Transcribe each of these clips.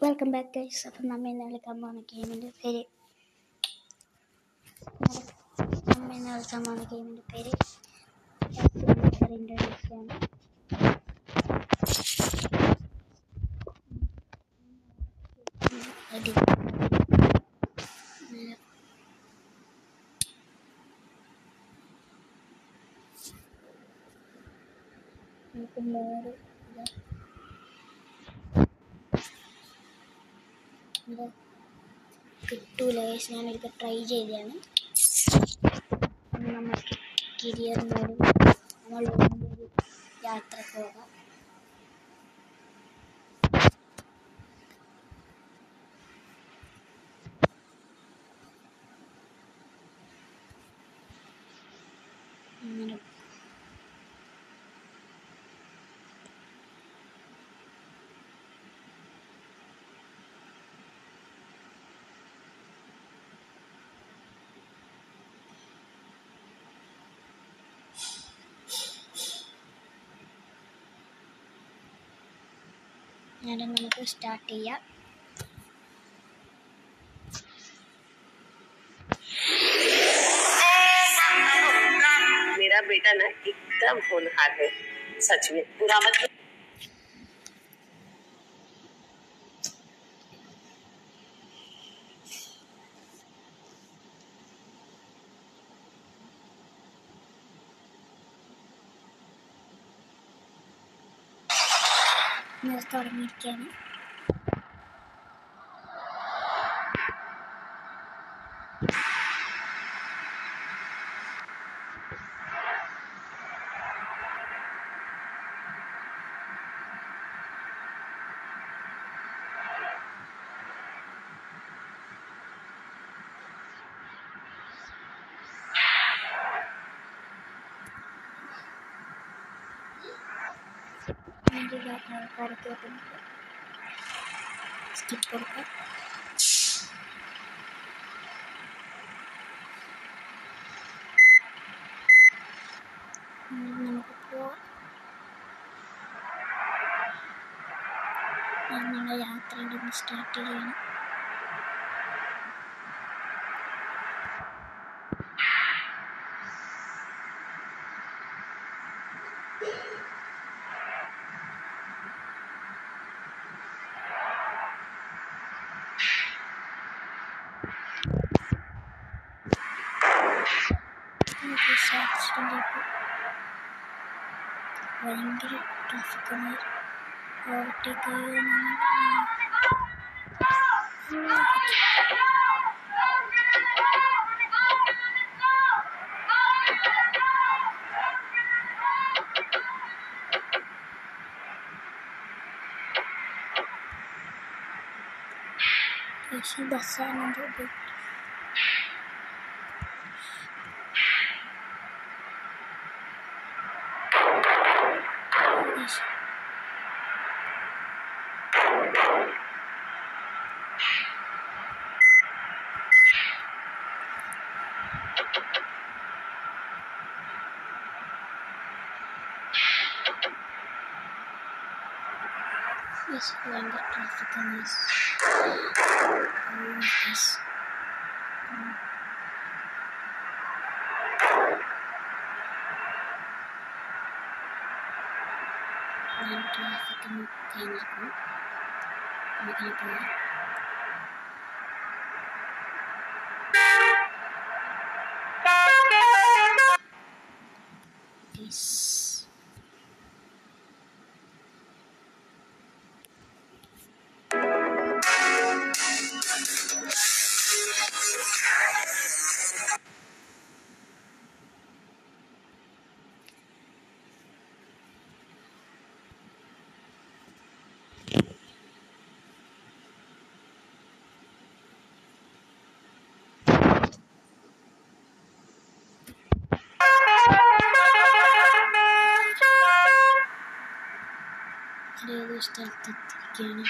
Welcome back guys. അപ്പം നമ്മ ഇന്ന് കളിക്കാൻ പോകുന്ന ഗെയിമിൻ്റെ പേര് ഇൻഡോനേഷ്യയാണ്. നമുക്ക് മോഡ് കിട്ടൂല ഗൈസ്. ഞാനൊരിക്കൽ ട്രൈ ചെയ്തതാണ്. നമുക്ക് കരിയർ മോഡ് നമ്മൾ ഒരു യാത്ര പോകാം. അങ്ങനെ നമുക്ക് സ്റ്റാർട്ട് ചെയ്യാം. मेरा बेटा ना एकदम होनहार है, सच में पूरा मतलब। തുടങ്ങിയിരിക്കുകയാണ്. സ്കിപ്പ് കൊടുക്കാം. നമുക്ക് പോവാം. ഞങ്ങളുടെ യാത്രയുടെ സ്റ്റാർട്ട് ചെയ്യണം. ഭയങ്കര ട്രാഫിക്കാണ്. ഓവർടേക്ക് ബസ്സാണ്. ഭയങ്കര ട്രാഫിക്കാണ്. ട്രാഫിക്കിന് കഴിഞ്ഞിരിക്കുന്നു. നമുക്കിനി പോകാം. ഏതോ സ്ഥലത്തെത്തിയിരിക്കുകയാണ്.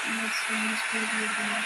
സ്പീഡ് വരുന്നുണ്ട്.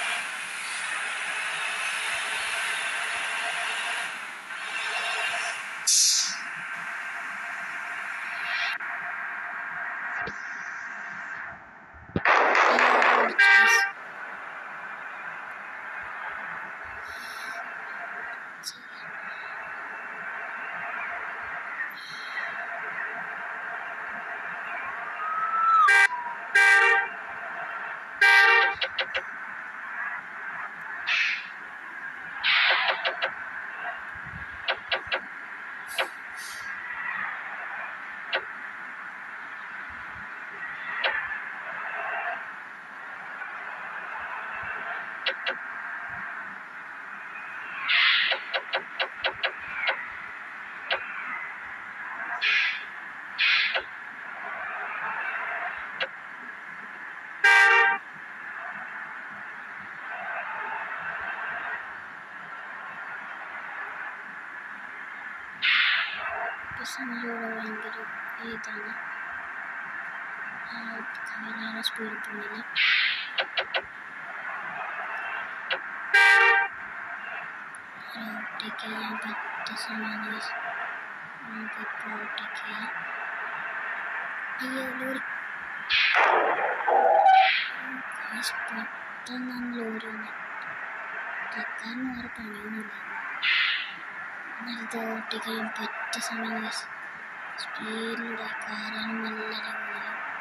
സമയത്തോടെ ഭയങ്കര ഇതാണ് കവറാണ് സ്പീഡ് പോകുന്നില്ല. ഓവർടേക്ക് ചെയ്യാൻ പറ്റിയ സമയം നമുക്കിപ്പോൾ ഓവർടേക്ക് ചെയ്യാം. ലോറി പെട്ടെന്നാണ് ലോറി വന്നത്. ട്രക്കാരന് വേറെ പണിയൊന്നുമില്ല. നേരത്തെ ഓവർടേക്ക് ചെയ്യാൻ പറ്റിയ സമയം സ്പീഡിലൂടെ കാറാണ് നല്ല പോകുന്നത്.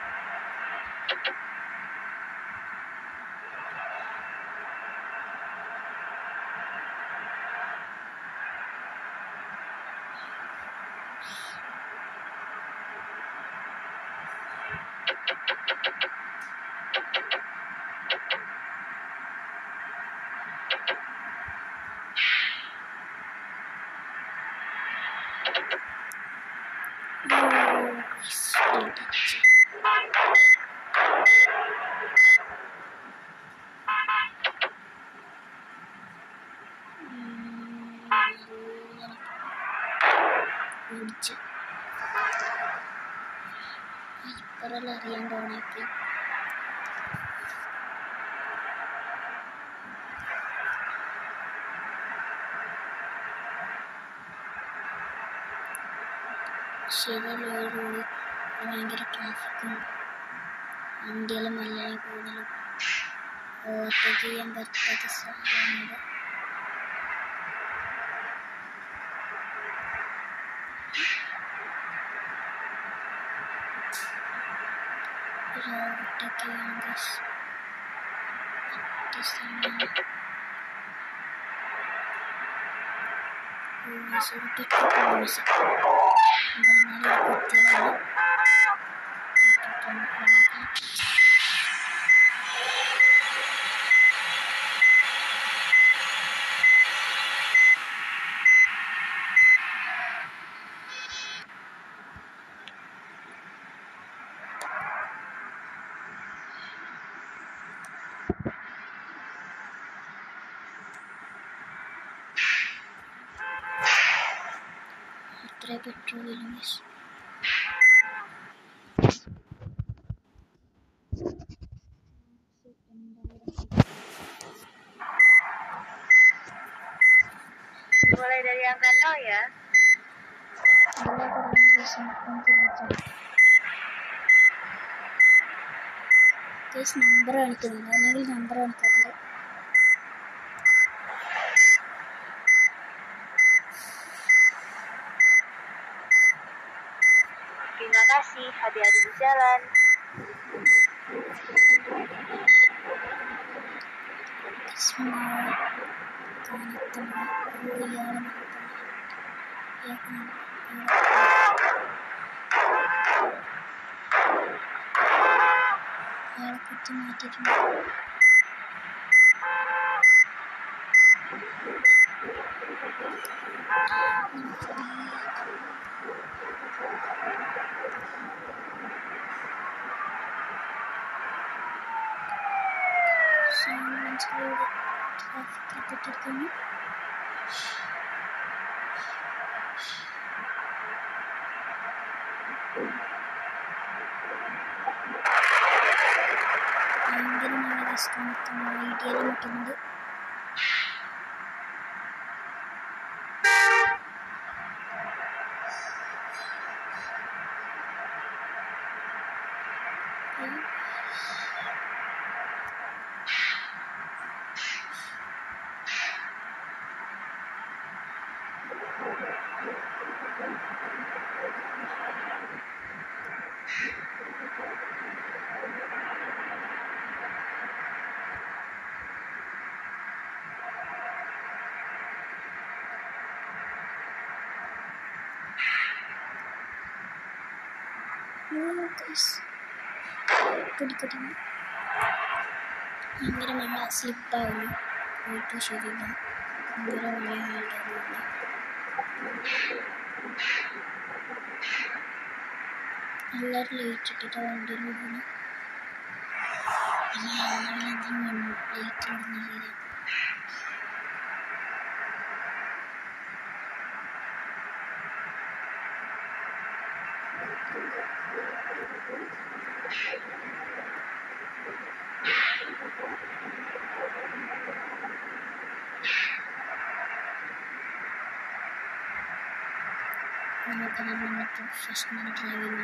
ഇപ്പറെല്ലാം അറിയാൻ തോന്നിയപ്പോൾ ശരിയല്ലോട് ഭയങ്കര ട്രാഫിക്കും വണ്ടിയെല്ലാം നല്ല കൂടുതലും ഓവർടേക്ക് ചെയ്യാൻ പറ്റാത്ത സ്ഥലമാണ്. ഓവർടേക്ക് ചെയ്യാൻ പറ്റിയ സ്ഥലമാണ്. അത്ര പെട്രോളിലും Mulai dari angka 0 ya. Number കാണിക്കുന്നില്ല, അല്ലെങ്കിൽ നമ്പർ കാണിക്കാറില്ല. Terima kasih, hati-hati di jalan. കുത്തി മാറ്റിയിട്ടുണ്ട്. ട്രാഫിക്കിൽ പെട്ടിരിക്കുന്നു. ഭയങ്കര ഐഡിയയിൽ നിൽക്കുന്നത്. ഭയങ്കര മഴ, സ്ലിപ്പാവുന്നു. പോയിട്ട് ശരിയില്ല, ഭയങ്കര മഴയായിട്ടൊന്നുമില്ല. എല്ലാവരും ലൈറ്റ് ഇട്ടിട്ട് വണ്ടിയിൽ പോകുന്നു. ലൈറ്റ് ഇടുന്ന ശരി. നമുക്ക് നമ്മൾ പ്രൊഫഷണൽ ഡ്രൈവിംഗ്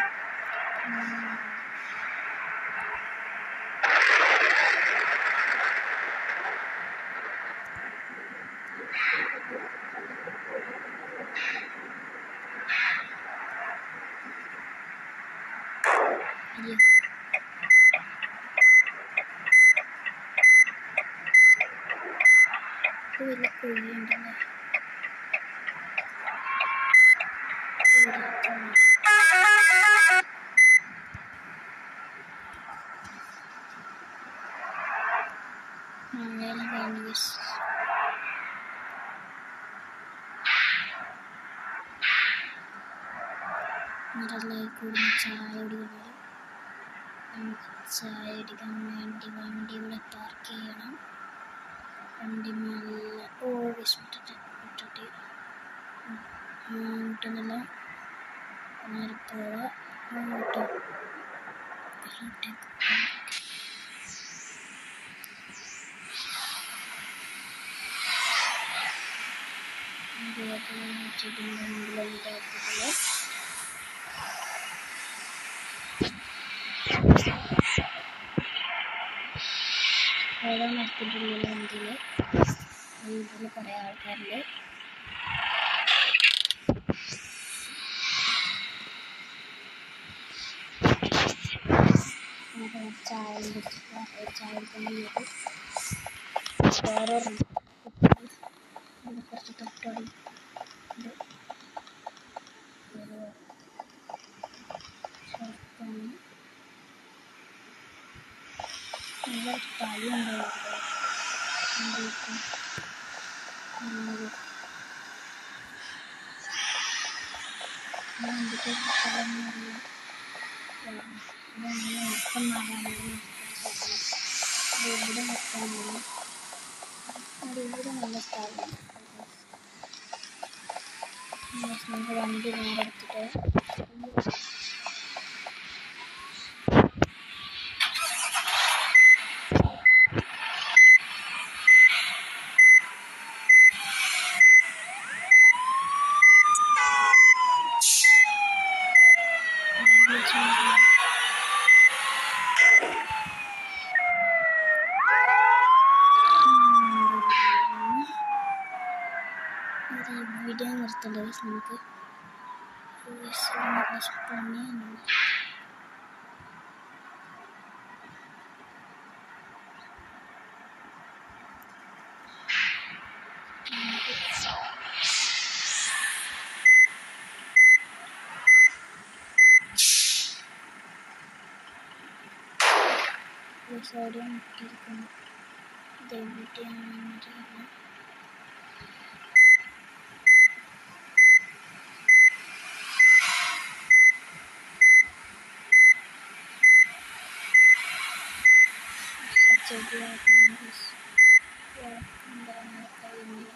വലിയ കുഴിയുണ്ടല്ലേ. മഴയെല്ലാം കഴിഞ്ഞു. മരമായി കൂടി ചായ കുടിക്കുന്നത്. നമുക്ക് ചായ അടിക്കാൻ വേണ്ടി വണ്ടി ഇവിടെ പാർക്ക് ചെയ്യണം. വണ്ടി നല്ല വിട്ടിട്ട് മുട്ടുന്നില്ല. നേരെ പോവാം അങ്ങോട്ട്. ഓരോ മരത്തിൻ്റെ ഉള്ളിൽ വണ്ടിയിൽ വീട്ടിൽ കുറേ ആൾക്കാരുണ്ട്. ചായ കുടിച്ചിട്ട് ചായ കുടിക്കാൻ വേറെ കുറച്ച് തൊട്ടടി നല്ല കളിയുണ്ടാവും. എന്തൊക്കെ സ്ഥലമൊന്നുമില്ല. ഇവിടെ നിർത്താനാണ്. ഇവിടെ നല്ല സ്ഥലമാണ്. നമുക്ക് വണ്ടി നേരെ എടുത്തിട്ട് വീഡിയോ നിർത്തേണ്ടത്. നമുക്ക് പണിയാണ്. സൈഡിൽ മുട്ടിയിരിക്കുന്നു. ഇതെവിടെയാണെന്നറിയില്ല. ചെടിയാകുന്നില്ല. കഴിയുന്നില്ല.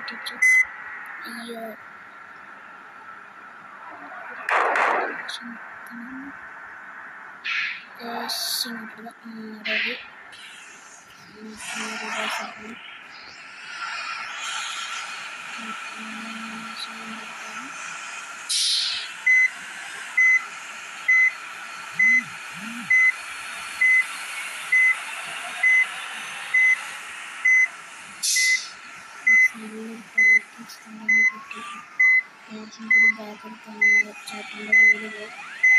പൊട്ടിച്ചു. അയ്യോ റെഡി. ചേട്ടൻ്റെ വീട് പോയി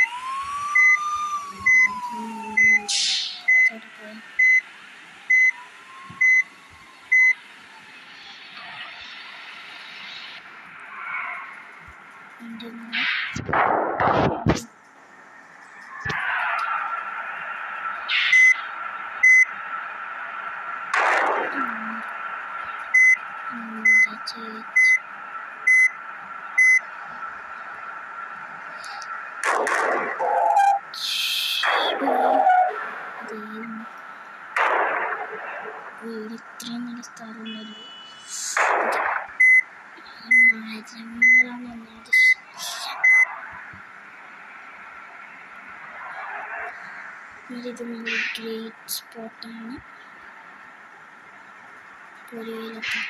വീട് ഇത്രയും നല്ല സ്ഥലമുണ്ടല്ലോ. മരങ്ങളാണ് ഒന്നാമത്. ഇത് നല്ല ഗ്രേറ്റ് സ്പോട്ടാണ്. പൊരിയിലൊക്കെ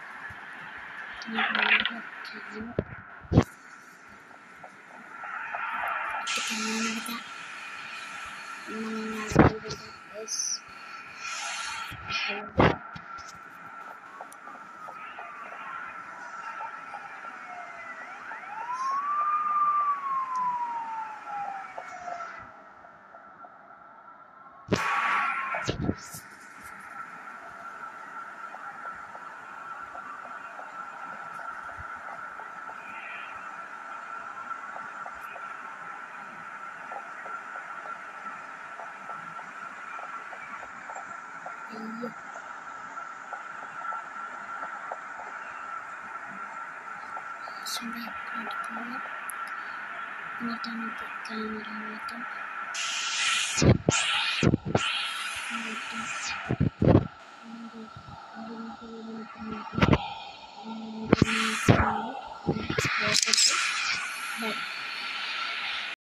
അയ്യോ എന്നിട്ടാണ് ക്യാമറ മാറ്റം. ബട്ട്